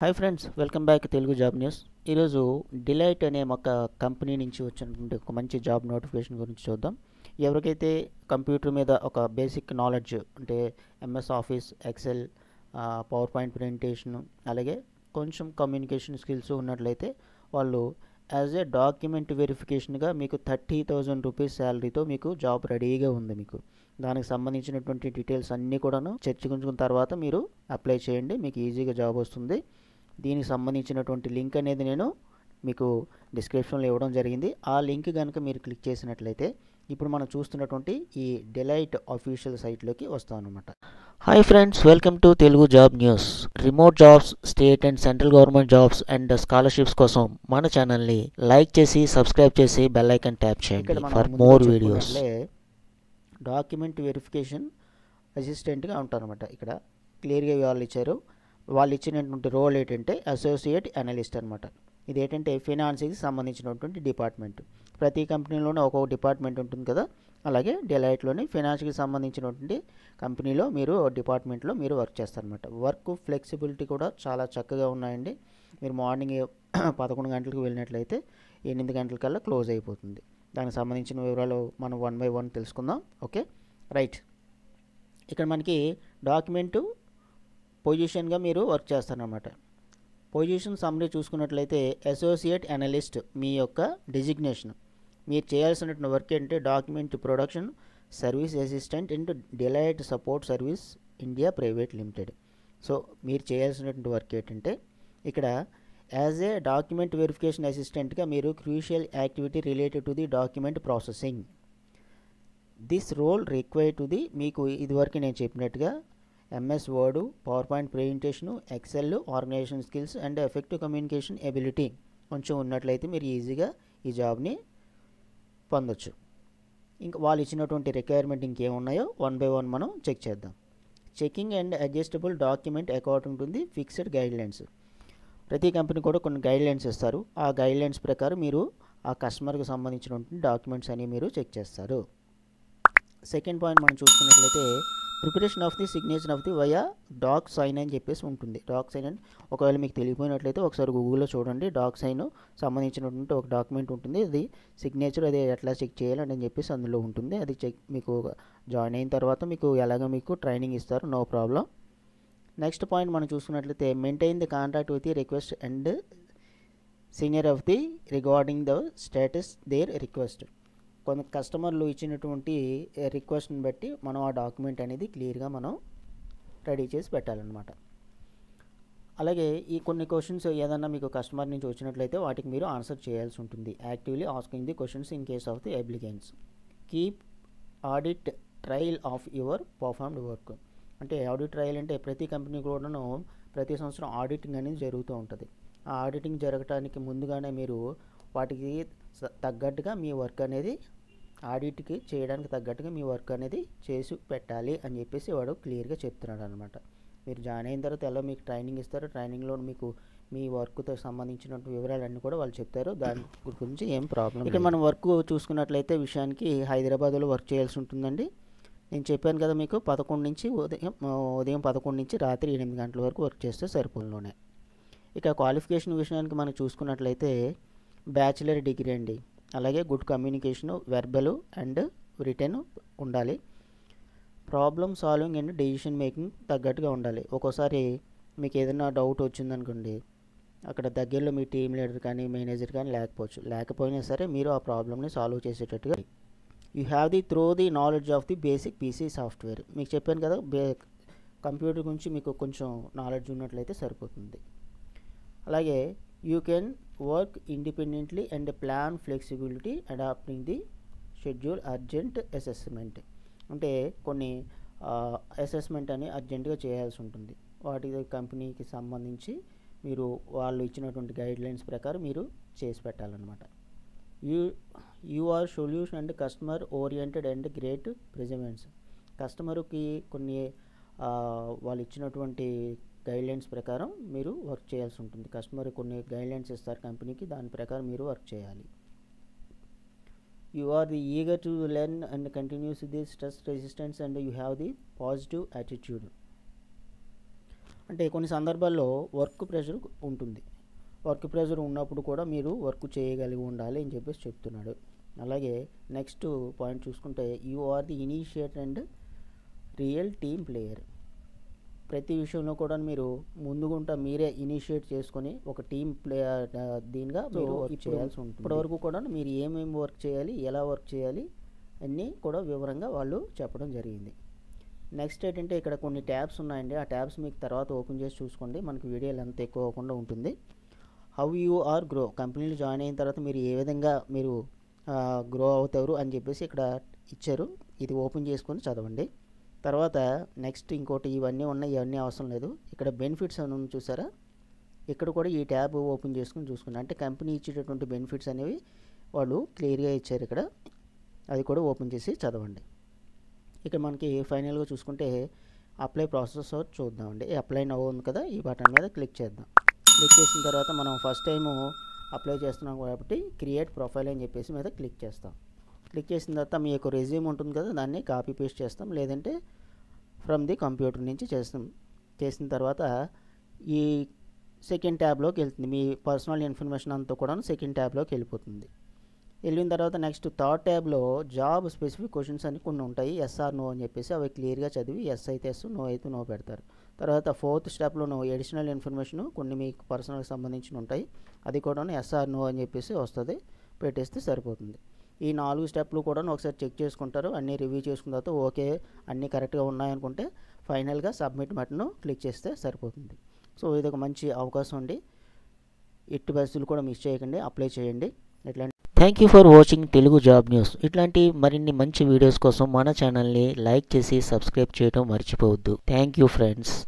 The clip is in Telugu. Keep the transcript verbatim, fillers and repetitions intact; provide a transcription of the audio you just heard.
Hi friends, welcome back Telugu job news. ఈరోజు డిలైట్ అనే ఒక కంపెనీ నుంచి వచ్చినటువంటి ఒక మంచి జాబ్ నోటిఫికేషన్ గురించి చూద్దాం. ఎవరికైతే కంప్యూటర్ మీద ఒక బేసిక్ నాలెడ్జ్ అంటే MS Office, Excel, PowerPoint presentation, అలాగే కొంచెం కమ్యూనికేషన్ స్కిల్స్ ఉన్నట్లయితే వాళ్ళు యాజ్ ఏ డాక్యుమెంట్ వెరిఫికేషన్గా మీకు థర్టీ థౌజండ్ రూపీస్ శాలరీతో మీకు జాబ్ రెడీగా ఉంది. మీకు దానికి సంబంధించినటువంటి డీటెయిల్స్ అన్నీ కూడాను చర్చించుకున్న తర్వాత మీరు అప్లై చేయండి, మీకు ఈజీగా జాబ్ వస్తుంది. దీనికి సంబంధించినటువంటి లింక్ అనేది నేను మీకు డిస్క్రిప్షన్లో ఇవ్వడం జరిగింది. ఆ లింక్ కనుక మీరు క్లిక్ చేసినట్లయితే ఇప్పుడు మనం చూస్తున్నటువంటి ఈ డిలైట్ అఫీషియల్ సైట్లోకి వస్తాం అనమాట. Hi friends, welcome to Telugu job news. Remote jobs, state and central government jobs and scholarships కోసం మన ఛానల్ని లైక్ చేసి సబ్స్క్రైబ్ చేసి బెల్ ఐకాన్ ట్యాప్ చేయండి for more videos. Document verification అసిస్టెంట్గా ఉంటారనమాట. ఇక్కడ క్లియర్గా వాళ్ళు ఇచ్చారు. వాళ్ళు ఇచ్చినటువంటి రోల్ ఏంటంటే అసోసియేట్ అనలిస్ట్ అనమాట. ఇది ఏంటంటే ఫినాన్స్కి సంబంధించినటువంటి డిపార్ట్మెంట్. ప్రతి కంపెనీలోనే ఒక్కొక్క డిపార్ట్మెంట్ ఉంటుంది కదా, అలాగే డిలైట్లోని ఫినాన్స్కి సంబంధించినటువంటి కంపెనీలో మీరు డిపార్ట్మెంట్లో మీరు వర్క్ చేస్తారనమాట. వర్క్ ఫ్లెక్సిబిలిటీ కూడా చాలా చక్కగా ఉన్నాయండి. మీరు మార్నింగ్ పదకొండు గంటలకు వెళ్ళినట్లయితే ఎనిమిది గంటలకల్లా క్లోజ్ అయిపోతుంది. దానికి సంబంధించిన వివరాలు మనం వన్ బై వన్ తెలుసుకుందాం. Okay, right. ఇక్కడ మనకి డాక్యుమెంటు పొజిషన్గా మీరు వర్క్ చేస్తారనమాట. పొజిషన్ సమ్మరీ చూసుకున్నట్లయితే అసోసియేట్ అనలిస్ట్ మీ యొక్క డిజిగ్నేషన్. మీరు చేయాల్సినటువంటి వర్క్ ఏంటంటే document production service assistant and Deloitte support service India private limited. So మీరు చేయాల్సినటువంటి వర్క్ ఏంటంటే ఇక్కడ యాజ్ ఏ డాక్యుమెంట్ వెరిఫికేషన్ అసిస్టెంట్గా మీరు crucial activity related to the document processing. This role require to the మీకు ఇదివరకు నేను చెప్పినట్టుగా MS Word, PowerPoint presentation, Excel, organisation skills and effective communication ability కొంచెం ఉన్నట్లయితే మీరు ఈజీగా ఈ జాబ్ని పొందొచ్చు. ఇంకా వాళ్ళు ఇచ్చినటువంటి రిక్వైర్మెంట్ ఇంకేమున్నాయో వన్ బై వన్ మనం చెక్ చేద్దాం. Checking and adjustable document according to the fixed guidelines. ప్రతి కంపెనీ కూడా కొన్ని గైడ్లైన్స్ ఇస్తారు. ఆ గైడ్లైన్స్ ప్రకారం మీరు ఆ కస్టమర్కి సంబంధించినటువంటి డాక్యుమెంట్స్ అని మీరు చెక్ చేస్తారు. సెకండ్ పాయింట్ మనం చూసుకున్నట్లయితే preparation of the signature of the via doc sign అని చెప్పేసి ఉంటుంది. డాక్ సైన్ అని ఒకవేళ మీకు తెలియపోయినట్లయితే ఒకసారి గూగుల్లో చూడండి. డాక్ సైన్ సంబంధించినటువంటి ఒక డాక్యుమెంట్ ఉంటుంది. అది సిగ్నేచర్ అది ఎట్లా చెక్ చేయాలని అని చెప్పేసి అందులో ఉంటుంది. అది చెక్ మీకు జాయిన్ అయిన తర్వాత మీకు ఎలాగో మీకు ట్రైనింగ్ ఇస్తారు, నో ప్రాబ్లం. నెక్స్ట్ పాయింట్ మనం చూసుకున్నట్లయితే maintain the contact with the request and senior of the regarding the status their request. కొంత కస్టమర్లు ఇచ్చినటువంటి రిక్వెస్ట్ని బట్టి మనం ఆ డాక్యుమెంట్ అనేది క్లియర్గా మనం రెడీ చేసి పెట్టాలన్నమాట. అలాగే ఈ కొన్ని క్వశ్చన్స్ ఏదన్నా మీకు కస్టమర్ నుంచి వచ్చినట్లయితే వాటికి మీరు ఆన్సర్ చేయాల్సి ఉంటుంది. Actively asking the questions in case of the applicants. Keep audit trail of your performed work. అంటే ఆడిట్ ట్రయల్ అంటే ప్రతి కంపెనీ కూడాను ప్రతి సంవత్సరం ఆడిటింగ్ అనేది జరుగుతూ ఉంటుంది. ఆ ఆడిటింగ్ జరగటానికి ముందుగానే మీరు వాటికి తగ్గట్టుగా మీ వర్క్ అనేది ఆడిట్కి చేయడానికి తగ్గట్టుగా మీ వర్క్ అనేది చేసి పెట్టాలి అని చెప్పేసి వాడు క్లియర్గా చెప్తున్నాడు అనమాట. మీరు జాయిన్ అయిన తర్వాత ఎలా మీకు ట్రైనింగ్ ఇస్తారు, ట్రైనింగ్లో మీకు మీ వర్క్తో సంబంధించిన వివరాలన్నీ కూడా వాళ్ళు చెప్తారు. దాని గురించి ఏం ప్రాబ్లం. ఇక్కడ మనం వర్క్ చూసుకున్నట్లయితే విషయానికి హైదరాబాద్లో వర్క్ చేయాల్సి ఉంటుందండి. నేను చెప్పాను కదా మీకు పదకొండు నుంచి ఉదయం ఉదయం పదకొండు నుంచి రాత్రి ఎనిమిది గంటల వరకు వర్క్ చేస్తే సరిపోలోనే. ఇక క్వాలిఫికేషన్ విషయానికి మనం చూసుకున్నట్లయితే బ్యాచిలర్ డిగ్రీ అండి. అలాగే good communication, verbal and written ఉండాలి. Problem solving and decision making తగ్గట్టుగా ఉండాలి. ఒక్కోసారి మీకు ఏదైనా డౌట్ వచ్చిందనుకోండి, అక్కడ దగ్గరలో మీ టీమ్ లీడర్ కానీ మేనేజర్ కానీ లేకపోవచ్చు. లేకపోయినా సరే మీరు ఆ ప్రాబ్లమ్ని సాల్వ్ చేసేటట్టుగా you have the thorough the knowledge of the basic PC software. మీకు చెప్పాను కదా, బే కంప్యూటర్ గురించి మీకు కొంచెం నాలెడ్జ్ ఉన్నట్లయితే సరిపోతుంది. అలాగే you can work independently and plan flexibility adapting the schedule urgent assessment. అంటే కొన్ని అసెస్మెంట్ అని అర్జెంటుగా చేయాల్సి ఉంటుంది. వాటి కంపెనీకి సంబంధించి మీరు వాళ్ళు ఇచ్చినటువంటి గైడ్లైన్స్ ప్రకారం మీరు చేసి పెట్టాలన్నమాట. You you are solution and customer oriented and great presence. కస్టమర్కి కొన్ని వాళ్ళు ఇచ్చినటువంటి గైడ్లైన్స్ ప్రకారం మీరు వర్క్ చేయాల్సి ఉంటుంది. కస్టమర్ కొన్ని గైడ్లైన్స్ ఇస్తారు కంపెనీకి, దాని ప్రకారం మీరు వర్క్ చేయాలి. You are the eager to learn and continuous the stress resistance and you have the positive attitude. అంటే కొన్ని సందర్భాల్లో వర్క్ ప్రెషర్ ఉంటుంది. వర్క్ ప్రెషర్ ఉన్నప్పుడు కూడా మీరు వర్క్ చేయగలిగి ఉండాలి అని చెప్పేసి చెప్తున్నాడు. అలాగే నెక్స్ట్ పాయింట్ చూసుకుంటే you are the initiator and real team player. ప్రతి విషయంలో కూడా మీరు ముందుగుంటా మీరే ఇనిషియేట్ చేసుకొని ఒక టీమ్ ప్లేయర్ దీనిగా మీరు వర్క్ చేయాల్సి ఉంటుంది. ఇప్పటివరకు కూడా మీరు ఏమేమి వర్క్ చేయాలి, ఎలా వర్క్ చేయాలి అన్నీ కూడా వివరంగా వాళ్ళు చెప్పడం జరిగింది. నెక్స్ట్ ఏంటంటే ఇక్కడ కొన్ని ట్యాబ్స్ ఉన్నాయండి. ఆ ట్యాబ్స్ మీకు తర్వాత ఓపెన్ చేసి చూసుకోండి, మనకి వీడియోలు అంత ఎక్కువ అవ్వకుండా ఉంటుంది. హౌ యూ ఆర్ గ్రో, కంపెనీలో జాయిన్ అయిన తర్వాత మీరు ఏ విధంగా మీరు గ్రో అవుతారు అని చెప్పేసి ఇక్కడ ఇచ్చారు. ఇది ఓపెన్ చేసుకొని చదవండి. తర్వాత నెక్స్ట్ ఇంకోటి ఇవన్నీ ఉన్నాయి, ఇవన్నీ అవసరం లేదు. ఇక్కడ బెనిఫిట్స్ అని ఉంది చూసారా, ఇక్కడ కూడా ఈ ట్యాబ్ ఓపెన్ చేసుకొని చూసుకోండి. అంటే కంపెనీ ఇచ్చేటటువంటి బెనిఫిట్స్ అనేవి వాళ్ళు క్లియర్గా ఇచ్చారు ఇక్కడ, అది కూడా ఓపెన్ చేసి చదవండి. ఇక్కడ మనకి ఫైనల్గా చూసుకుంటే అప్లై ప్రాసెస్ చూద్దామండి. అప్లై నౌ ఉంది కదా, ఈ బటన్ మీద క్లిక్ చేద్దాం. క్లిక్ చేసిన తర్వాత మనం ఫస్ట్ టైము అప్లై చేస్తున్నాం కాబట్టి క్రియేట్ ప్రొఫైల్ అని చెప్పేసి మీద క్లిక్ చేస్తాం. క్లిక్ చేసిన తర్వాత మీ యొక్క రెజ్యూమ్ ఉంటుంది కదా, దాన్ని కాపీ పేస్ట్ చేస్తాం, లేదంటే ఫ్రమ్ ది కంప్యూటర్ నుంచి చేస్తాం. చేసిన తర్వాత ఈ సెకండ్ ట్యాబ్లోకి వెళ్తుంది. మీ పర్సనల్ ఇన్ఫర్మేషన్ అంతా కూడా సెకండ్ ట్యాబ్లోకి వెళ్ళిపోతుంది. వెళ్ళిన తర్వాత నెక్స్ట్ థర్డ్ ట్యాబ్లో జాబ్ స్పెసిఫిక్ క్వశ్చన్స్ అని కొన్ని ఉంటాయి, ఎస్ ఆర్ నో అని చెప్పేసి అవి క్లియర్గా చదివి ఎస్ అయితే ఎస్, నో అయితే నో పెడతారు. తర్వాత ఫోర్త్ స్టెప్లో నో ఎడిషనల్ ఇన్ఫర్మేషన్ కొన్ని మీకు పర్సనల్కి సంబంధించిన ఉంటాయి, అది కూడా ఎస్ ఆర్ నో అని చెప్పేసి వస్తుంది, పెట్టేస్తే సరిపోతుంది. ఈ నాలుగు స్టెప్లు కూడా ఒకసారి చెక్ చేసుకుంటారు, అన్నీ రివ్యూ చేసుకున్న తర్వాత ఓకే అన్నీ కరెక్ట్గా ఉన్నాయనుకుంటే ఫైనల్గా సబ్మిట్ బటన్ క్లిక్ చేస్తే సరిపోతుంది. సో ఇది ఒక మంచి అవకాశం అండి, ఎట్టి పరిస్థితులు కూడా మిస్ చేయకండి, అప్లై చేయండి. ఇట్లాంటి thank you for watching Telugu job news. ఇట్లాంటి మరిన్ని మంచి వీడియోస్ కోసం మన ఛానల్ని లైక్ చేసి సబ్స్క్రైబ్ చేయడం మర్చిపోవద్దు. Thank you friends.